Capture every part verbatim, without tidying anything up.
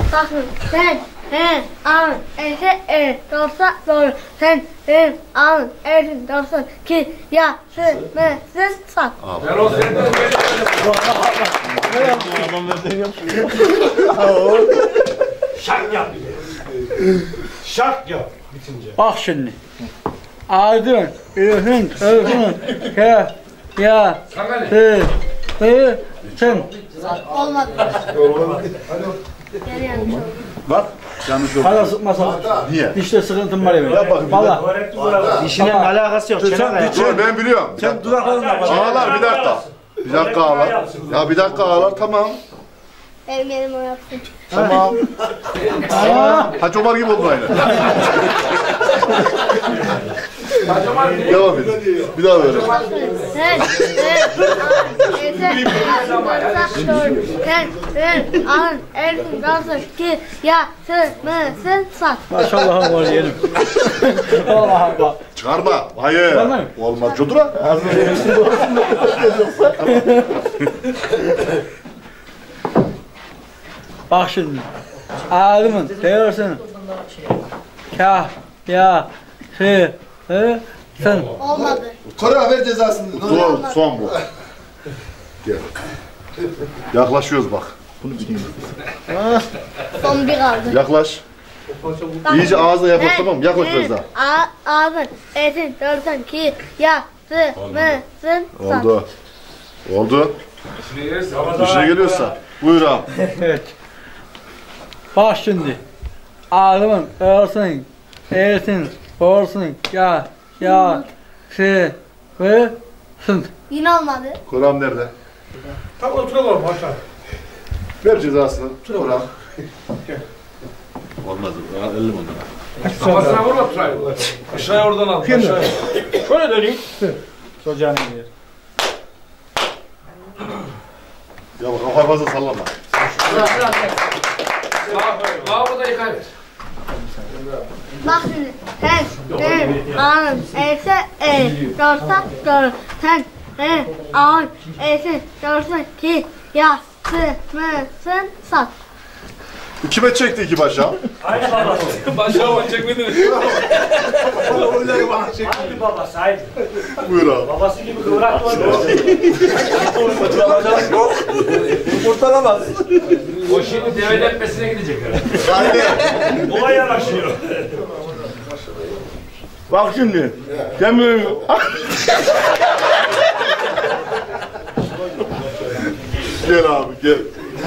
Bakın sen sen alın ese e doğsa doğru sen sen alın esin doğsa ki ya sen ne sen sat. Ben o seni de şak yap bir de. Şak yap bitince. Bak şimdi. Aydın, ürün, ürün, ya, ya, hı, hı, sen. Olmadı. Bak. Yanlış oldu. Hala sıkmasan. Niye? Dişte sıkıntım var ya. Yap bakayım. Valla. Dişinin alakası yok. Çene Dur ben biliyorum. Sen dudaklarına bak. Ağlar bir dakika. Bir dakika ağlar. Ya bir dakika ağlar tamam. Benim yerim o yapsın. Tamam. Ha Çomar gibi oldun aynı. Devam et. Bir daha böyle. Sen sen alın ese doğru sen sen alın esin doğsa ki ya sen ne sen sat. Maşallah var yerim. Vallahi bak. Çıkarma. Hayır. Çıkarma. Olmaz. Çodura. Bak şimdi. Ağzımın diyorsun. Kah, ya, hı, hı, sen. Olmadı. Kora ver cezasını. Son, son bu. Gel. Yaklaşıyoruz bak. Son bir kaldı. Yaklaş. İyice ağzına yaklaş tamam mı? Yaklaş biraz daha. A ağzın esin doğrusun ki ya sen ne sen sat. Oldu. Oldu. İşine geliyorsa. Buyur abi. Evet. Bak şimdi. Ağzımın diyorsun. Esin, doğrusun. Ya, ya, hı, hı, sen. Yine olmadı. Koram nerede? Tam oturalım paşa. Ver cezasını. Koram. Olmaz. elli onlara. Kafasına vurma Turay. Aşağıya oradan al. Aşağıya. Şöyle döneyim. Socağını yer. Ya bak kafayı fazla sallama. Lavaboda yıkayır. Bak şimdi sen sen alın ese e doğsa doğru sen sen alın esin doğrusun ki ya sen ne sen sat. Kime çekti iki başa? Aynı babası. Başa bak çekmediniz. Aynı babası aynı. Buyur abi. Babası gibi kıvrak var. Kurtaramaz. O şimdi develenmesine gidecek herhalde. Olay yanaşıyor. Bak şimdi. Demir. Gel abi gel.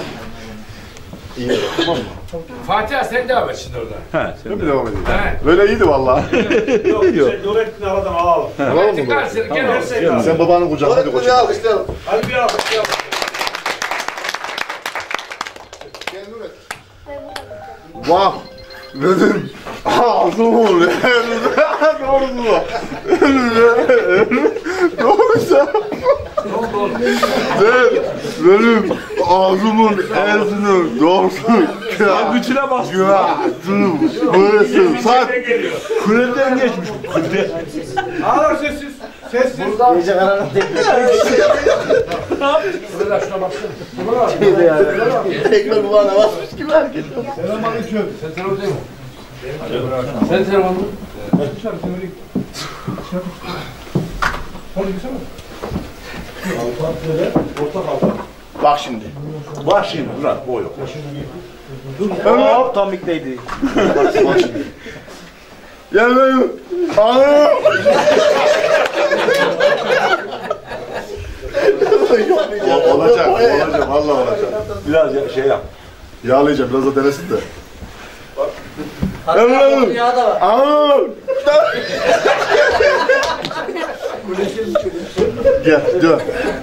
İyi tamam mı? Fatih sen devam et şimdi orada. He. Sen mi devam edeyim? He. Böyle iyiydi vallahi. Yok, sen Nurettin'i aradan alalım. Alalım mı? Gel sen gel orada. Sen babanın kucağına bir koç. alkışlayalım. Hadi bir alkış yap. Vah. Dedim. Ağzım Doğrusu. Doğrusu. Ben benim ağzımın erzini doğrusu. Bütüne bas. Günahtım. Böylesin. Saat. Kuleden geçmiş bu. Kuleden. Ağlar sessiz. Sessiz. Gece karanlık değil. Burada şuna baksana. Tekrar bu bana basmış gibi hareket. Selamünaleyküm. Sen telefon değil mi? Sen telefon mu? Bak şimdi. Bak şimdi Murat o yok. Hop tomikteydi. Bak şimdi. Gel benim. Ağrım. Olacak, olacak, vallahi olacak. Biraz ya- şey yap. Yağlayacağım, biraz da denesin de. Ağrım. Ağrım. Gel, dön.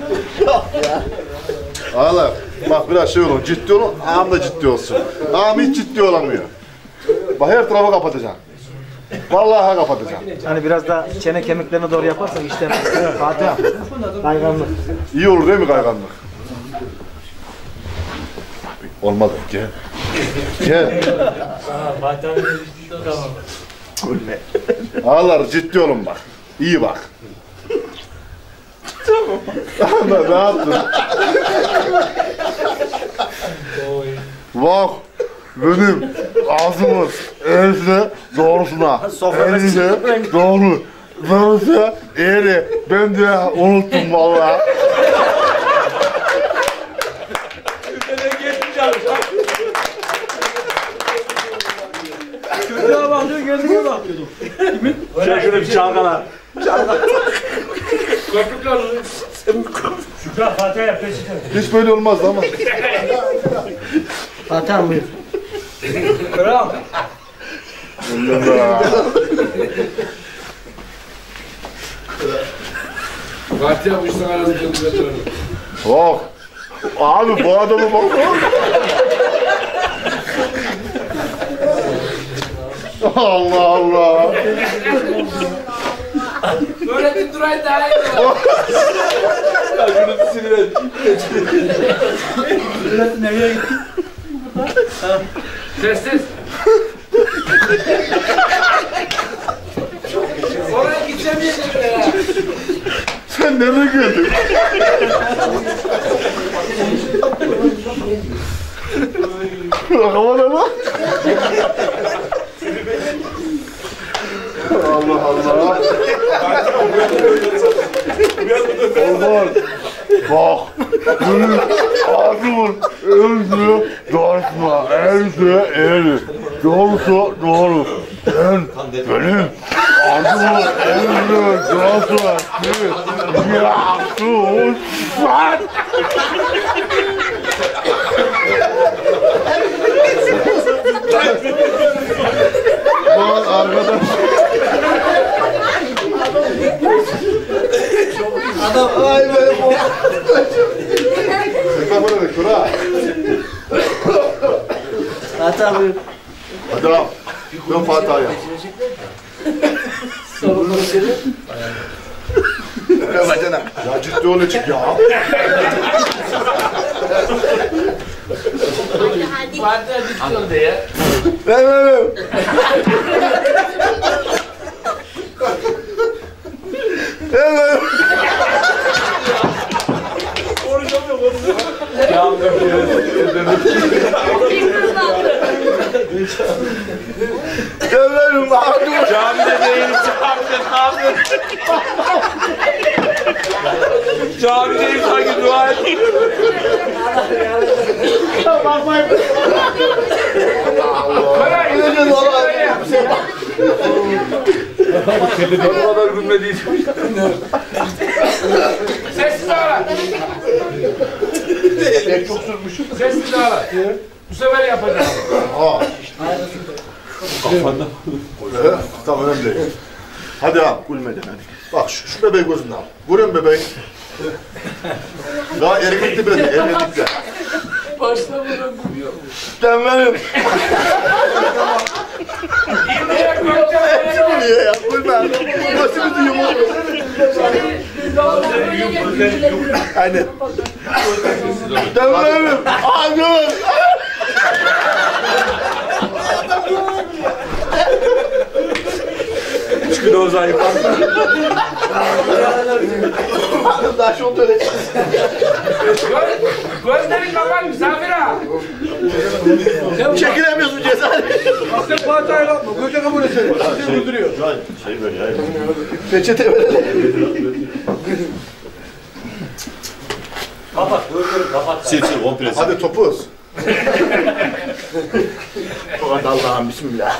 Ağlar. Bak biraz şey olun, ciddi olun, ağam da ciddi olsun. Ağam hiç ciddi olamıyor. Bak her tarafı kapatacağım. Vallahi kapatacağım. Hani biraz da çene kemiklerine doğru yaparsan işte Fatih abi. Kayganlık. İyi olur değil mi kayganlık? Olmadı. Gel. Gel. Fatih abi tamam. Ağlar ciddi olun bak. İyi bak. Tamam. Ne yaptın? Bak. benim ağzımın eğrisine doğrusuna. Eğrisine doğru. Doğrusu eğri. Ben de unuttum vallahi. Çocuğa bakıyor, kendine bakıyordum. Şöyle şöyle bir çalkala. Köpükler. Şükran Fatih yap peşine. Hiç böyle olmazdı ama. Zaten buyur. Bravo. Fatih abi işte arasını götürelim. Bak. Abi bu adamı bak. Allah Allah. Öğretim durayı daha iyi. Şunu sinirlen. Milletin nereye gitti? Sessiz. Oraya geçemeyecekler ya. Sen nereye geldin? Aman ama. Allah Allah. Aman. Bak. Benim ağzımın eğrisi doğrusuna. Eğrisi eğri. Doğrusu doğru. Ben benim ağzımın eğrisi doğrusuna. Yaktın. Sen. Lan arkadaş. Adam ay böyle bu. Mikrofonu ver Kura. Zaten buyur. Adam. Ben Fatih'a yap. Ya bacana. Ya ciddi ol çık ya. Fatih abi ciddi oldu ya. Ben ben ben. Ben Döverim abi. Camide değilim camide ne yapıyorsun? Camideyim sanki dua et. Gideceğiz valla. O kadar gülmediği Sessiz ağla. Pek çok sürmüş. Sessiz ağla. Bu sefer yapacağım. Ha. Ee, tamam önemli değil. Hadi abi gülmeden hadi. Bak şu, şu bebeği gözünden al. Görüyor musun bebeği? Daha erkekli bile değil, erkeklikle. Başlamadan gülüyor. Döverim. İğneye koyacağım. Niye ya? Gülme. Başımızı yumur. Aynen. Döverim. Ağzım. üç gün o zaman yapar. Daha şu öyle. Gözlerin kapan misafir ha. Çekilemiyorsun cesaret. Sen Fatih'e yapma. Göze kabul etsene. Seni öldürüyor. Şey böyle ya. Peçete verelim. Kapat gözleri kapat. Sil sil komple sil. Hadi topuz. Hadi Allah'ım bismillah.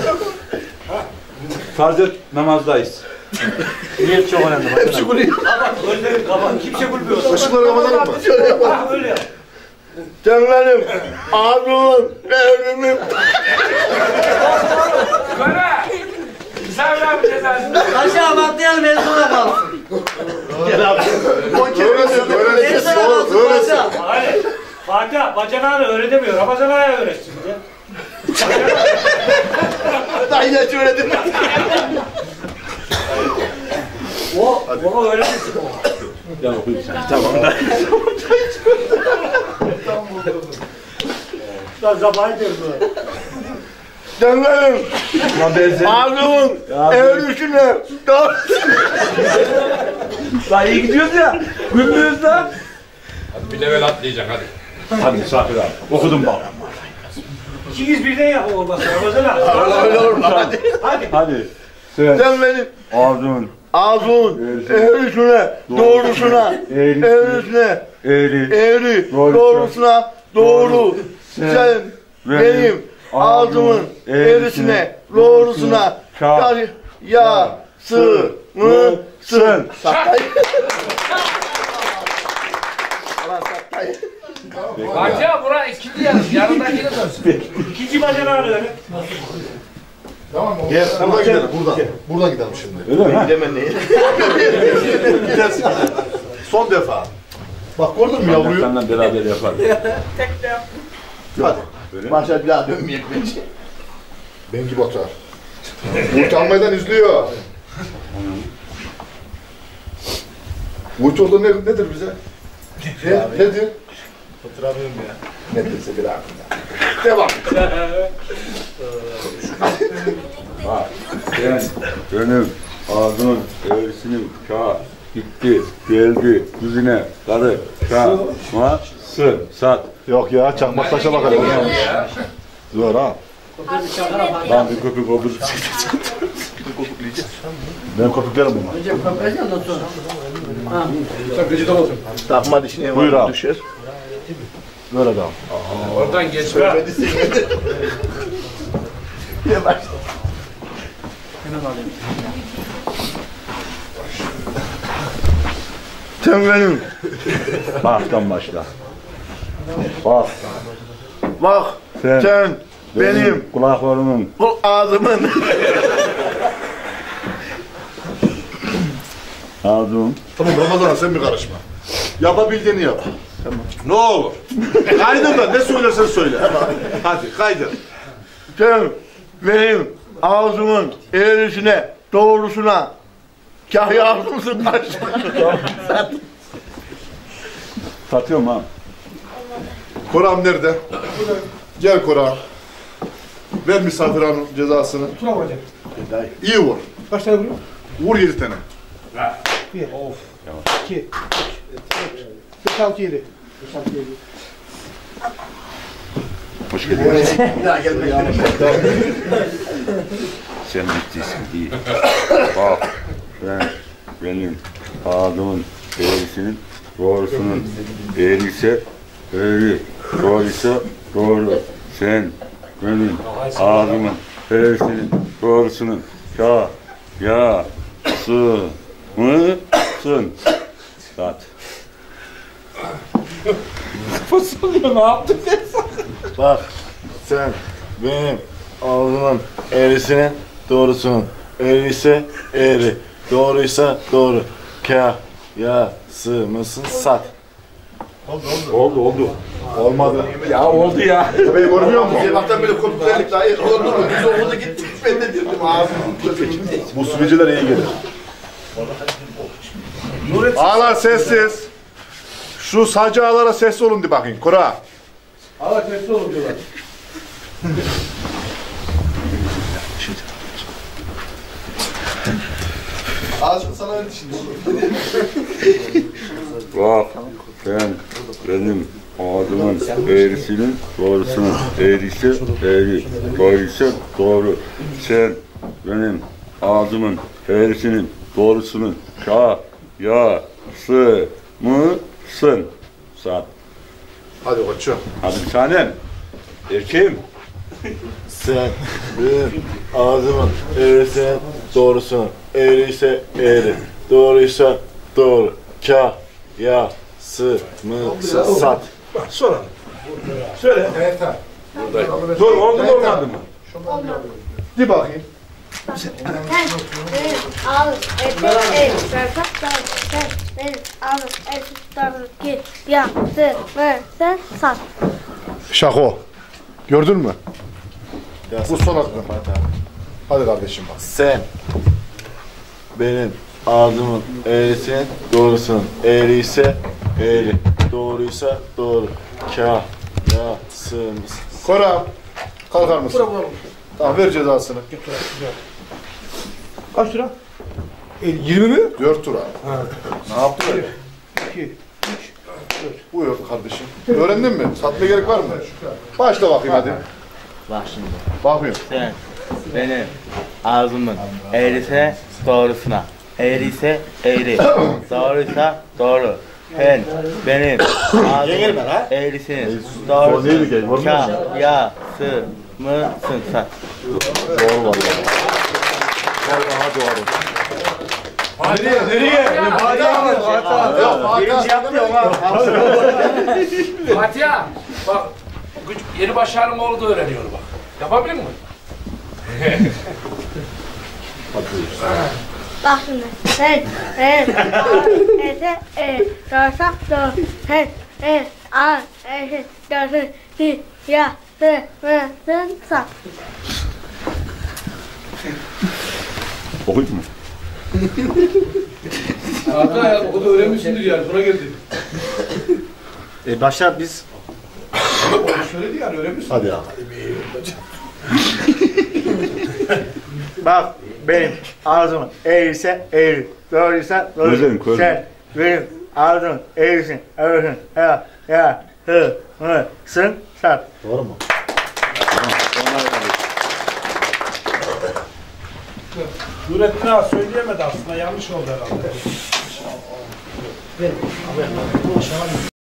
Farz et namazdayız. Niyet çok önemli. Hepsi gülüyor. Kapat gözleri kapat. Kimse gülmüyor. Işıkları kapatalım mı? Şöyle yapalım. Öyle yap. Canlarım, ağzımın, evrimin. Böyle. Misafir abi cezasını. Aşağı patlayalım en sona kalsın. Öğrensin, öğrensin. Doğru, öğrensin. Hadi. Fatih bacanağını öğretemiyor. Ramazan ayağı öğretsin. Daha yine söyledim. O, o öğretirsin o. Tamam da. Lan zabay diyor bu. Canlarım, ağzımın, evrisine. Lan iyi gidiyoruz ya. Gülmüyoruz da. Hadi bir level atlayacak hadi. Hadi misafir abi. Okudum bak. İkiniz birden yapın olmazsa. Ramazan abi. Allah öyle olur mu? Hadi. Hadi. Hadi. Sen Sen benim ağzın, ağzın eğrisine, doğrusuna, eğrisine, eğri, eğri, doğrusuna, doğru. Sen benim ağzımın eğrisine, doğrusuna, ya, ya, sı, mı, sın. Saktay. Ulan saktay. Parça bura ikinci yarım. Yarımdakini dönsün. İkinci bacanağı verin. Tamam mı? Gel, buradan gidelim, buradan. Buradan gidelim şimdi. öyle mi? Gidemem neyi? Gidersin. Son defa. Bak gördün mü yavruyu? Senden beraber yaparız. Hadi. Maşallah bir daha dönmeyecek bence. Bengi Batar. Uğurt Almay'dan izliyor. Uğurt orada ne, nedir bize? Ne, nedir? Oturamıyorum ya. Nedirse bir aklında. Devam. Bak, sen benim ağzımın eğrisinin ka gitti, geldi, yüzüne, karı, ka, ma, sın, sat. Yok ya, çakmak taşa bakalım. Zor ha. Lan bir köpük obuz. Ben köpüklerim bunu. Sen gıcıdan olsun. Takma dişine Buyur abi. düşer. Böyle adam. Oradan geçme. Yine başla. Sen benim. Baştan başla. Bak, Bak sen, sen benim kulaklarımın bu ağzımın ağzım. Tamam Ramazan sen bir karışma. Yapabildiğini yap. Tamam. Ne olur. Kaydın da ne söylersen söyle. Hadi kaydır. sen benim ağzımın eğrisine doğrusuna kah yardımsın aşkına. Satıyorum ha. Koram nerede? Gel Koram. Ver misafir hanım cezasını. Şuna vuracak. İyi vur. Kaç tane vuruyor? Vur yedi tane. Bir. Of. İki. Üç. Dört. Beş, altı, yedi. Beş, altı, yedi. Hoş geldiniz. Bir daha gelmek Sen bittisin iyi. Bak, ben benim ağzımın eğrisinin doğrusunun eğriyse eğri, doğruysa doğru. Sen benim ağzımın eğrisinin doğrusunun ka, ya, sı, mı, sın. Sat. Fısıldıyor ne yaptın sen? Bak sen benim ağzımın eğrisine doğrusunun eğriyse eğri, doğruysa doğru. Ka, ya, sı, mısın, sat. Oldu oldu. Olmadı. Ya oldu ya. Bey görmüyor musun? Sabahtan beri kopuklarlık daha iyi oldu mu? Biz orada gittik ben de dedim ağzımın Bu sürücüler iyi gelir. Ağlar sessiz. Şu sacı ağlara sessiz olun di bakayım. Kura. Allah tersi olur diyorlar. Ağzım sana öyle şimdi. Bak, ben benim ağzımın eğrisinin doğrusunun eğrisi eğri, doğruysa doğru. Sen benim ağzımın eğrisinin doğrusunun ka, ya, sı, mı, sın. Sat. Hadi koçum. Hadi bir tanem. Erkeğim. Sen benim ağzımın eğrisine doğrusunun eğriyse eğri, doğruysa doğru. Ka, ya, sı, mı, sı, sat. Sonra. Söyle. Evet ha. Dur, oldu mu olmadı mı? Di bakayım. Sen benim ağzım eğrisine eğri. Dörsak doğru. Sen benim ağzım eğrisine doğru. Ki, ya, sı, mı, sın, sat. Şako. Gördün mü? Bu son hakkın. Hadi kardeşim bak. Sen benim ağzımın eğrisinin doğrusunun eğriyse eğri, doğruysa doğru. Ka, ya, sı, mı, sı. Kora. Kalkar mısın? Bura bulalım. Tamam ver cezasını. Kaç lira? E, yirmi mi? Dört tur abi. Ha. Ne yaptın? İki. Üç. Buyur kardeşim. Öğrendin mi? Satmaya gerek var mı? Başla bakayım hadi. Bak şimdi. Bakmıyorum. Sen benim ağzımın eğrisi doğrusuna, eğriyse eğri, doğruysa doğru. Sen benim ağzımın eğrisinin doğrusuna, ka, ya, sı, mı, sın, sa. Doğru vallahi. Vallahi doğru. Nereye? Nereye? Birinci yaptı ama. Fatih bak küçük yeni başarım oğlu da öğreniyor bak. Yapabilir mi? Bak şimdi. Sen, e, a, ese, e, dorsa, do, sen, e, a, ese, dorsa, ki, ya, sı, mı, sın, sa. Okuyayım mı? Hatta ya o da öğrenmişsindir yani sonra geldi. E başa biz Söyledi yani öğrenmişsin. Hadi ya. bak benim ağzım eğriyse eğri, doğruysa doğru. Gözlerim körüm. Sen benim ağzım eğrisin, eğrisin, ya, ya, hı, mı, sın, sat. Doğru mu? Nurettin Ağa söyleyemedi aslında yanlış oldu herhalde.